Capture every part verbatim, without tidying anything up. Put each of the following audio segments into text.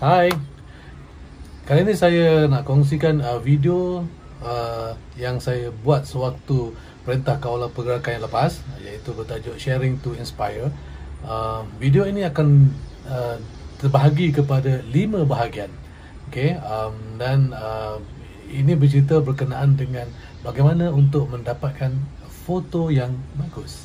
Hai, kali ini saya nak kongsikan uh, video uh, yang saya buat sewaktu Perintah Kawalan Pergerakan yang lepas, iaitu bertajuk Sharing to Inspire. Uh, video ini akan uh, terbahagi kepada lima bahagian. Okay, um, dan uh, ini bercerita berkenaan dengan bagaimana untuk mendapatkan foto yang bagus.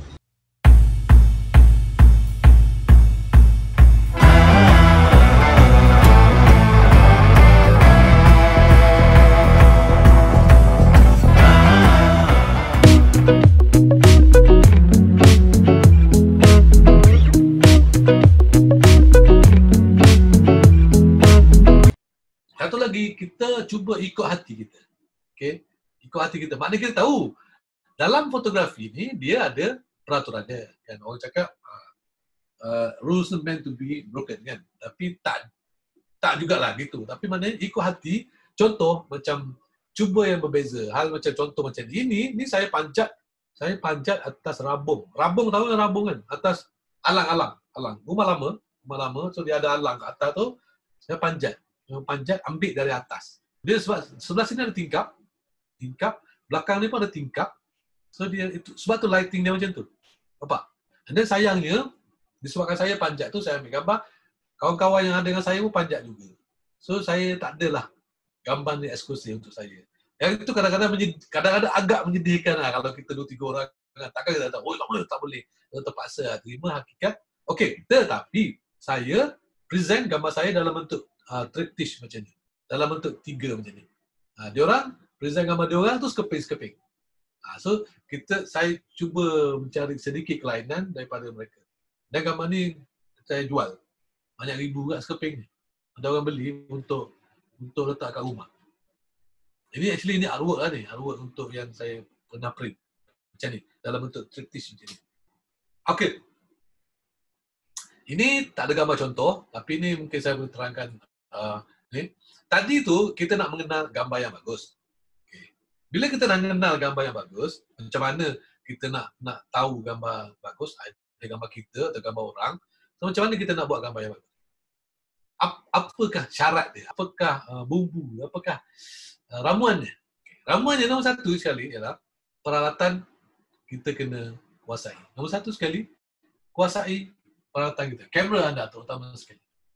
Satu lagi, kita cuba ikut hati kita. Okay? Ikut hati kita. Maknanya kita tahu, dalam fotografi ni, dia ada peraturannya. Kan? Orang cakap, uh, rules are meant to be broken. Kan? Tapi tak tak jugalah gitu. Tapi maknanya ikut hati, contoh macam cuba yang berbeza. Hal macam contoh macam ini, ni saya panjat, saya panjat atas rabung. Rabung tahu kan rabung kan? Atas alang-alang. Alang. Rumah lama, rumah lama, so dia ada alang kat atas tu, saya panjat. Yang panjat ambil dari atas. Dia sebab sebelah sini ada tingkap, tingkap, belakang ni pun ada tingkap. So dia itu sebab tu lighting dia macam tu. Nampak? Dan then sayangnya disebabkan saya panjat tu, saya ambil gambar, kawan-kawan yang ada dengan saya pun panjat juga. So saya tak adalah gambar ni eksklusif untuk saya. Yang itu kadang-kadang kadang-kadang agak menyedihkan lah kalau kita dua tiga orang. Takkan kita tahu, oh tak boleh, tak boleh. Kita terpaksa terima hakikat. Okey, tetapi saya present gambar saya dalam bentuk Uh, triptych macam ni. Dalam bentuk tiga macam ni. Uh, diorang, present gambar diorang tu sekeping-sekeping. Uh, so, kita, saya cuba mencari sedikit kelainan daripada mereka. Dan gambar ni saya jual. Banyak ribu kat sekeping ni. Ada orang beli untuk untuk letak kat rumah. Jadi actually ni artwork lah ni. Artwork untuk yang saya pernah print. Macam ni. Dalam bentuk triptych macam ni. Okay. Ini tak ada gambar contoh. Tapi ni mungkin saya boleh terangkan. Uh, ni. Tadi tu kita nak mengenal gambar yang bagus. Okay. Bila kita nak mengenal gambar yang bagus, macam mana kita nak nak tahu gambar bagus, ada gambar kita atau gambar orang, so macam mana kita nak buat gambar yang bagus? Ap, apakah syarat dia? Apakah uh, bumbu? Apakah uh, ramuannya? Okay. Ramuannya nombor satu sekali ialah peralatan kita kena kuasai. Nombor satu sekali, kuasai peralatan kita. Kamera anda terutama sekali.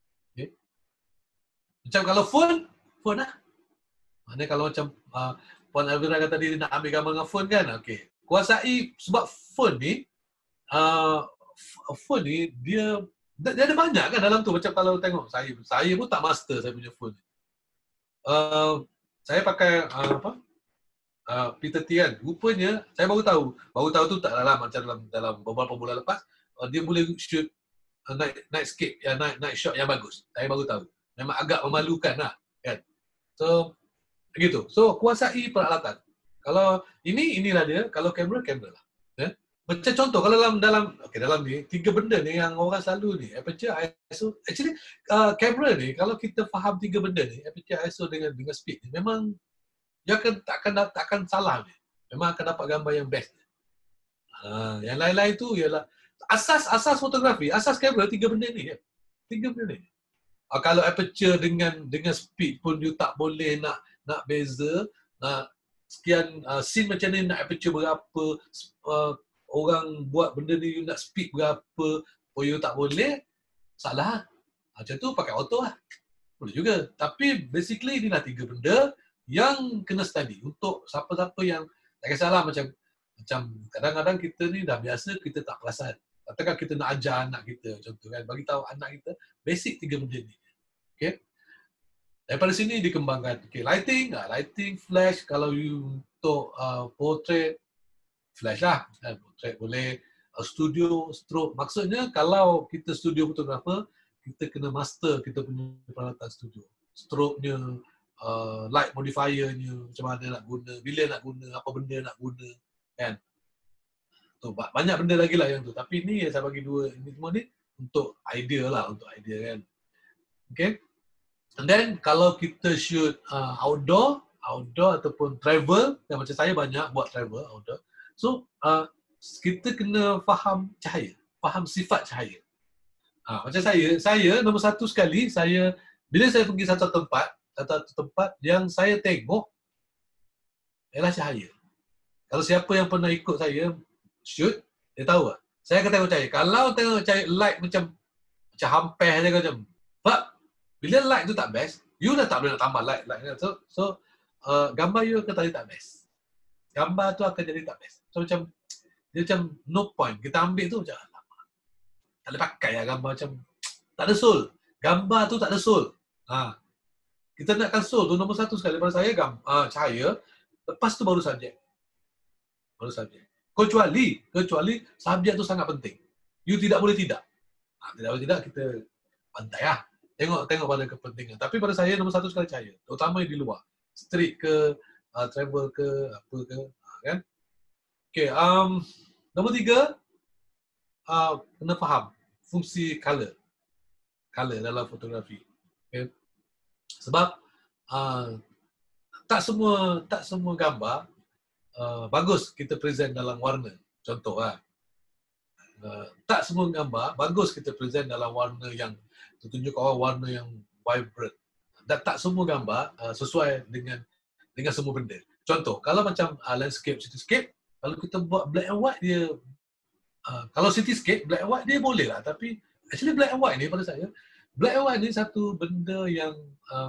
Macam kalau phone, phone lah. Maknanya kalau macam uh, Puan Elvira kata tadi nak ambil gambar dengan phone kan, okey. Kuasai sebab phone ni, uh, phone ni dia dia ada banyak kan dalam tu. Macam kalau tengok saya, saya pun tak master saya punya phone. Uh, saya pakai uh, apa? Uh, P tiga puluh kan. Rupanya saya baru tahu, baru tahu tu tak dalam macam dalam dalam beberapa bulan lepas, uh, dia boleh shoot uh, night night scape, ya, night night shot yang bagus. Saya baru tahu. Memang agak memalukan lah, kan. So, begitu. So, kuasai peralatan. Kalau ini, inilah dia. Kalau kamera, kamera lah. Ya? Macam contoh, kalau dalam, dalam okay, dalam ni, tiga benda ni yang orang selalu ni, aperture, I S O, actually, uh, kamera ni, kalau kita faham tiga benda ni, aperture, I S O dengan dengan speed ni, memang dia akan, takkan, takkan salah ni. Memang akan dapat gambar yang best. Uh, yang lain-lain tu ialah, asas asas fotografi, asas kamera, tiga benda ni. Ya? Tiga benda ni. Uh, kalau aperture dengan dengan speed pun you tak boleh nak nak beza, nak sekian uh, scene macam ni nak aperture berapa, uh, orang buat benda ni you nak speed berapa, oh you tak boleh, salah. Macam tu pakai auto lah. Boleh juga. Tapi basically inilah tiga benda yang kena study untuk siapa-siapa yang tak kisahlah macam macam kadang-kadang kita ni dah biasa kita tak perasan. Katakan kita nak ajar anak kita contoh kan, bagi tahu anak kita basic tiga benda ni. Okay. Daripada sini dikembangkan. Okay, lighting, ah, lighting, flash. Kalau you untuk uh, portrait, flash lah. Kan? Portrait boleh. Uh, studio, stroke. Maksudnya kalau kita studio fotografer, kita kena master kita punya peralatan studio. Stroke-nya, uh, light modifier-nya, macam mana nak guna, bila nak guna, apa benda nak guna. Kan? Tu, banyak benda lagi lah yang tu. Tapi ni saya bagi dua, ini semua ni untuk idea lah, untuk idea kan. Okay. And then kalau kita shoot uh, outdoor, outdoor ataupun travel, dan macam saya banyak buat travel outdoor. So uh, kita kena faham cahaya, faham sifat cahaya. Ha, macam saya, saya nombor satu sekali, saya Bila saya pergi satu tempat, satu tempat yang saya tengok ialah cahaya. Kalau siapa yang pernah ikut saya shoot, dia tahu tak? Saya akan tengok cahaya. Kalau tengok cahaya light macam macam hampir saja macam, Pak, bila light tu tak best, you dah tak boleh nak tambah light. light. So, so uh, gambar you akan tadi tak best. Gambar tu akan jadi tak best. So macam, dia macam no point. Kita ambil tu macam, tak boleh pakai lah gambar macam, tak ada soul. Gambar tu tak ada soul. Ha. Kita nakkan soul tu nombor satu sekali pada saya, gambar, uh, cahaya. Lepas tu baru subjek. Baru subjek. Kecuali, kecuali subjek tu sangat penting. You tidak boleh tidak. Ha, tidak boleh tidak, kita pantai lah. Tengok tengok pada kepentingan. Tapi pada saya nombor satu sekali cahaya. Terutama di luar. Street ke, uh, travel ke, apa ke. Ha, kan? Okay, um, nombor tiga, uh, kena faham fungsi color. Color dalam fotografi. Okay? Sebab, uh, tak semua tak semua gambar uh, bagus kita present dalam warna. Contoh lah. Uh, tak semua gambar bagus kita present dalam warna yang tunjuk orang warna yang vibrant. Dan tak semua gambar uh, sesuai dengan dengan semua benda. Contoh, kalau macam uh, landscape, cityscape, kalau kita buat black and white dia uh, kalau cityscape black and white dia boleh lah, tapi actually black and white ni pada saya, black and white ni satu benda yang um,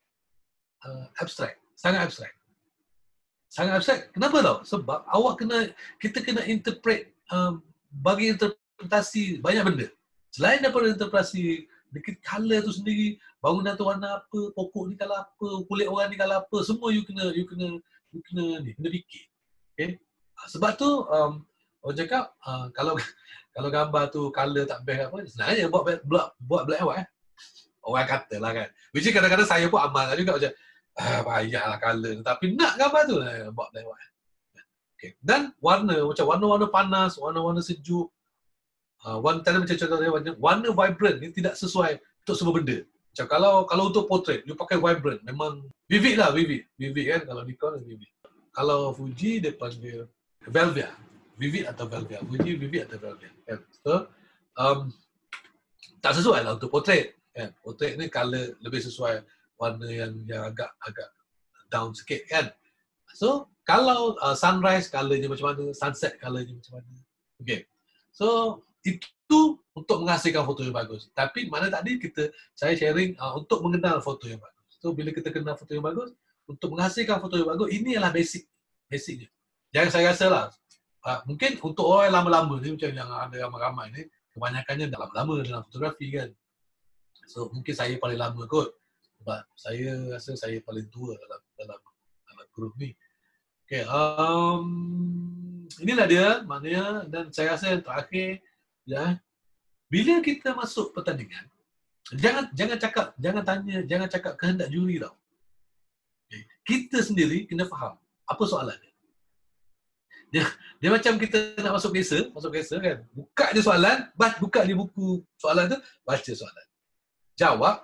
uh, abstrak. Sangat abstrak. Sangat abstrak. Kenapa tau? Sebab awak kena, kita kena interpret, um, bagi interpretasi banyak benda. Selain daripada interpretasi dekat color tu sendiri, bangunan tu warna apa, pokok ni kalau apa, kulit orang ni kalau apa, semua you kena, you kena, you kena ni, kena fikir. Okay? Sebab tu, um, orang cakap, uh, kalau kalau gambar tu color tak best apa, sebenarnya buat, buat, buat black and white. Eh? Orang kata lah kan. Which is kadang-kadang saya pun amal juga macam, ah, payahlah color. Tapi nak gambar tu lah, buat black and white. Okay. Dan warna, macam warna-warna panas, warna-warna sejuk. Uh, warna, tadi macam contohnya, warna, warna vibrant ni tidak sesuai untuk semua benda. Macam kalau kalau untuk portrait, you pakai vibrant. Memang vivid lah, vivid. Vivid kan, kalau Nikon vivid. Kalau Fuji, dia panggil Velvia. Vivid atau Velvia. Fuji, vivid atau Velvia. Kan? So, um, tak sesuai lah untuk portrait. Kan? Portrait ni color lebih sesuai warna yang yang agak agak down sikit kan. So kalau uh, sunrise colornya macam mana, sunset colornya macam mana. Okay. So itu untuk menghasilkan foto yang bagus. Tapi mana tadi kita saya sharing uh, untuk mengenal foto yang bagus. So bila kita kenal foto yang bagus, untuk menghasilkan foto yang bagus, ini adalah basic. Basicnya. Yang saya rasa lah, uh, mungkin untuk orang yang lama-lama ni, macam yang ada ramai-ramai ni, kebanyakannya dah lama-lama dalam fotografi kan. So mungkin saya paling lama kot. Sebab saya rasa saya paling tua dalam dalam, dalam grup ni. Okay, um, inilah dia maknanya, dan saya rasa yang terakhir, ya, bila kita masuk pertandingan, jangan jangan cakap, jangan tanya, jangan cakap kehendak juri tau. Okay. Kita sendiri kena faham apa soalan dia. Dia, dia macam kita nak masuk biasa, masuk biasa kan. Buka je soalan, buka je buku soalan tu, baca soalan. Jawab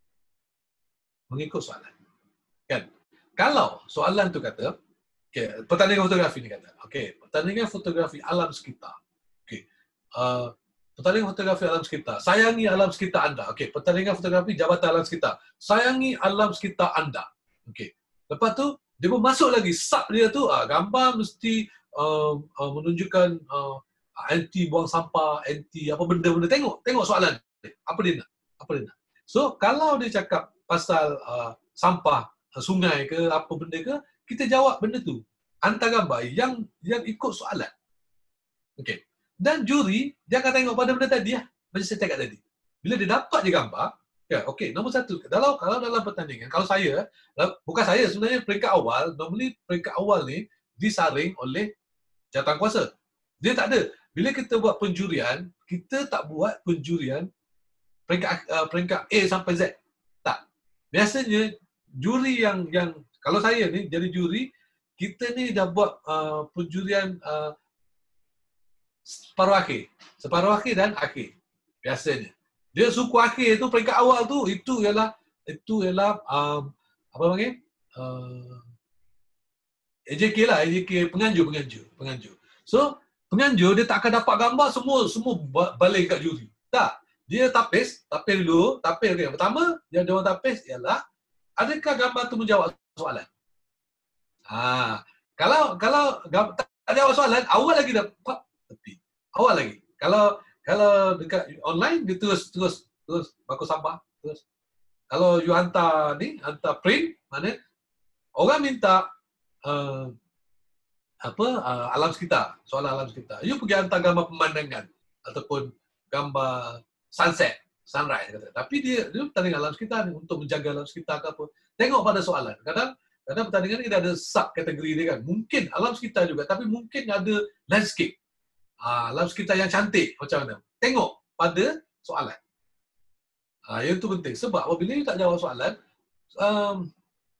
mengikut soalan. Kan? Kalau soalan tu kata, okay, pertandingan fotografi ni kata, okay, pertandingan fotografi alam sekitar. Okay. Uh, pertandingan fotografi alam sekitar. Sayangi alam sekitar anda. Okay, pertandingan fotografi jabatan alam sekitar. Sayangi alam sekitar anda. Okay. Lepas tu, dia pun masuk lagi, sub dia tu, uh, gambar mesti uh, uh, menunjukkan uh, anti buang sampah, anti apa benda-benda. Tengok, tengok soalan dia. Apa dia nak? Apa dia nak? So, kalau dia cakap pasal uh, sampah, uh, sungai ke, apa benda ke, kita jawab benda tu. Hantar gambar yang yang ikut soalan. Okey. Dan juri, dia akan tengok pada benda tadi lah. Macam saya cakap tadi. Bila dia dapat je gambar, ya, okey, nombor satu. Kalau, kalau dalam pertandingan, kalau saya, bukan saya sebenarnya peringkat awal, normally peringkat awal ni disaring oleh jawatankuasa. Dia tak ada. Bila kita buat penjurian, kita tak buat penjurian peringkat uh, peringkat A sampai Z. Tak. Biasanya juri yang yang kalau saya ni jadi juri, kita ni dah buat uh, penjurian uh, separuh akhir. Separuh akhir dan akhir. Biasanya. Dia suku akhir tu peringkat awal tu itu ialah itu ialah um, apa panggil? Uh, A J K lah, A J K penganjur penganjur, penganjur. So, penganjur dia tak akan dapat gambar semua semua balik kat juri. Tak. dia tapis, tapis dulu, tapis. Okay. Pertama, yang dia orang tapis ialah, adakah gambar tu menjawab soalan? Ha, kalau kalau tak, tak jawab soalan, awal lagi dah pop tepi. Awal lagi. Kalau kalau dekat online dia terus terus terus baku sabar, terus. Kalau you hantar ni, hantar print, mana orang minta uh, apa uh, alam sekitar, soalan alam sekitar. You pergi hantar gambar pemandangan ataupun gambar sunset, sunrise kata. Tapi dia dia pertandingan alam sekitar ni untuk menjaga alam sekitar ke apa. Tengok pada soalan. Kadang kadang pertandingan ni dia ada sub kategori dia kan. Mungkin alam sekitar juga, tapi mungkin ada landscape. Ah, alam sekitar yang cantik macam mana. Tengok pada soalan. Ah, yang tu penting sebab apabila you tak jawab soalan, um,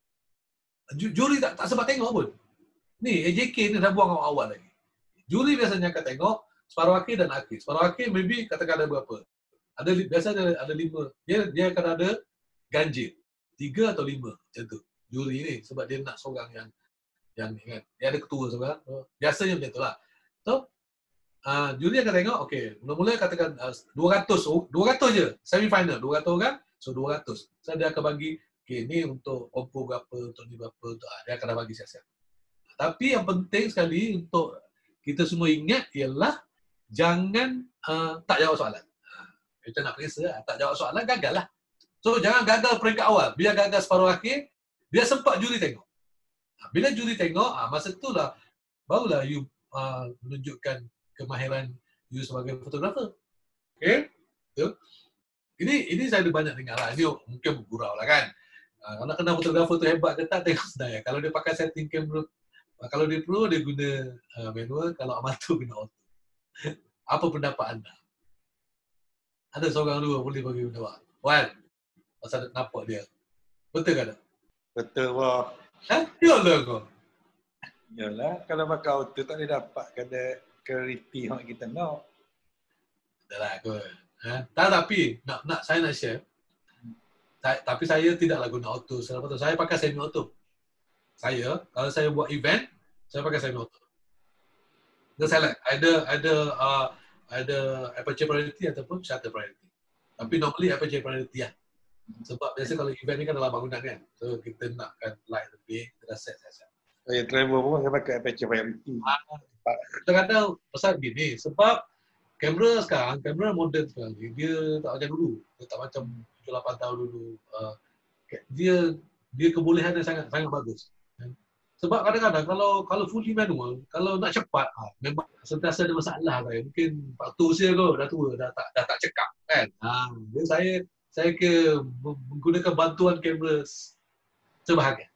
juri tak tak sempat tengok pun. Ni A J K ni dah buang awal lagi. Juri biasanya akan tengok separuh akhir dan akhir. Separuh akhir maybe katakan ada berapa? Ada biasa ada ada lima. Dia dia akan ada ganjil. Tiga atau lima macam tu. Juri ni sebab dia nak seorang yang yang ni kan. Dia ada ketua seorang. Biasanya macam itulah. So Uh, juri akan tengok, okey, mula-mula katakan uh, dua ratus, dua ratus je, semi final, dua ratus orang, so dua ratus. So dia akan bagi, okey, ni untuk kompo berapa, untuk ni berapa, untuk, uh, dia akan dah bagi siap-siap. Tapi yang penting sekali untuk kita semua ingat ialah jangan uh, tak jawab soalan. Uh, kita nak periksa, tak jawab soalan, gagal lah. So jangan gagal peringkat awal, biar gagal separuh akhir, biar sempat juri tengok. Uh, bila juri tengok, uh, masa tu lah, barulah you uh, menunjukkan kemahiran you sebagai fotografer. Okay? So, ini ini saya ada banyak dengar lah. Ini mungkin bergurau lah kan. Uh, kalau nak kenal fotografer tu hebat ke tak, tengok sebenarnya. Kalau dia pakai setting kamera, uh, kalau dia pro, dia guna uh, manual. Kalau amatur, guna auto. Apa pendapat anda? Ada seorang dua boleh bagi pendapat. Wan, pasal nampak dia. Betul ke tak? Betul, Wah. Ha? Yalah kau. Yalah, kalau pakai auto tak boleh dapat kena clarity yang kita nak. Dah kot. Ha? Tak, tapi nak nak saya nak share. Saya, tapi saya tidaklah guna auto secara betul. Saya pakai semi auto. Saya kalau saya buat event, saya pakai semi auto. Dia select ada ada uh, ada aperture priority ataupun shutter priority. Tapi normally aperture priority lah. Sebab biasa kalau event ni kan dalam bangunan kan. So kita nakkan light lebih, kita dah set set. Saya travel pun saya pakai aperture priority. Kadang-kadang pasal gini, sebab kamera sekarang, kamera moden sekarang ni, dia tak macam dulu. Dia tak macam tujuh lapan tahun dulu. Uh, dia dia kebolehannya sangat sangat bagus. Sebab kadang-kadang kalau kalau fully manual, kalau nak cepat, ha, memang sentiasa ada masalah kan. Mungkin waktu usia kau dah tua, dah tak dah tak cekap kan. Ha, jadi saya saya ke menggunakan bantuan kamera sebahagian.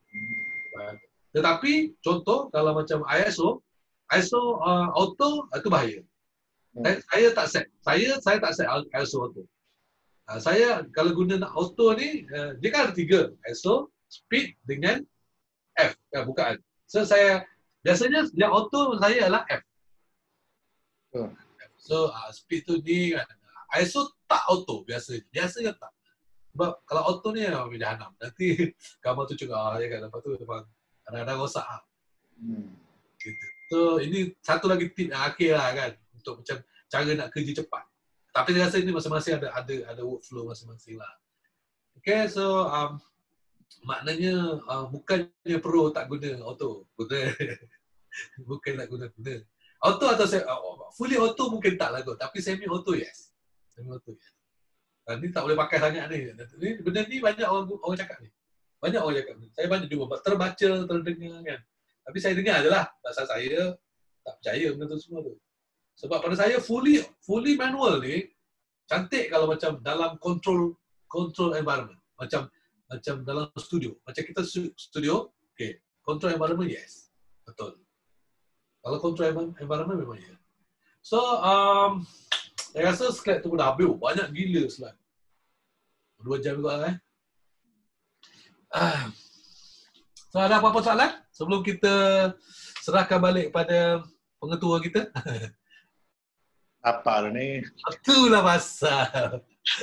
Tetapi contoh kalau macam I S O, I S O uh, auto itu bahaya. Hmm. Saya, saya tak set. Saya saya tak set I S O auto. Uh, saya kalau guna nak auto ni, uh, dia kan ada tiga. I S O, speed dengan F. Uh, bukaan. So saya, biasanya yang auto saya adalah F. Hmm. So uh, speed tu ni kan. I S O tak auto biasanya. Biasanya tak. Sebab kalau auto ni memang jahanam. Nanti gambar tu cerah je kan. Lepas tu memang kadang-kadang rosak lah. Hmm. Gitu. So ini satu lagi tip yang akhir lah kan, untuk macam cara nak kerja cepat. Tapi saya rasa ini masing-masing ada ada ada workflow masing-masing lah. Okay, so um, maknanya uh, bukannya pro tak guna auto, guna. Bukan tak guna guna. Auto atau uh, fully auto mungkin tak lah kot, tapi semi auto yes. Semi auto yes. Uh, ni tak boleh pakai sangat ni. Ni benda ni banyak orang orang cakap ni. Banyak orang cakap ni. Saya banyak jumpa terbaca, terdengar kan. Tapi saya dengar je lah. Pasal saya tak percaya benda tu semua tu. Sebab pada saya fully fully manual ni cantik kalau macam dalam control control environment. Macam macam dalam studio. Macam kita studio, okay. Control environment yes. Betul. Kalau control environment memang ya. So, um, saya rasa slide tu pun dah habis. Banyak gila slide. Dua jam juga eh. Ah. So, ada apa-apa soalan sebelum kita serahkan balik pada pengetua kita? Apa ni? Itulah pasal.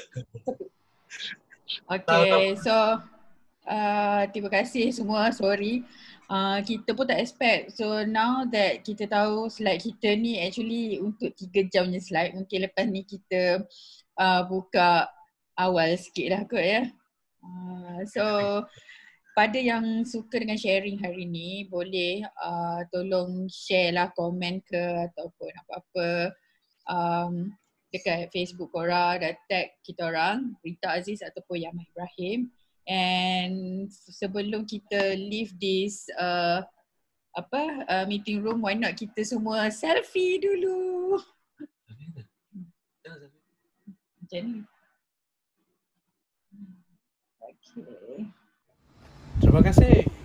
Okay, so uh, terima kasih semua. Sorry, uh, kita pun tak expect. So now that kita tahu slide kita ni actually untuk tiga jam je slide. Mungkin lepas ni kita uh, buka awal sikit lah kot ya. Uh, so pada yang suka dengan sharing hari ni, boleh uh, tolong share lah komen ke ataupun apa-apa um, dekat Facebook korang dan tag kita orang, Rita Aziz ataupun Yaman Ibrahim. And sebelum kita leave this uh, apa uh, meeting room, why not kita semua selfie dulu. Macam ni. Okay. Terima kasih.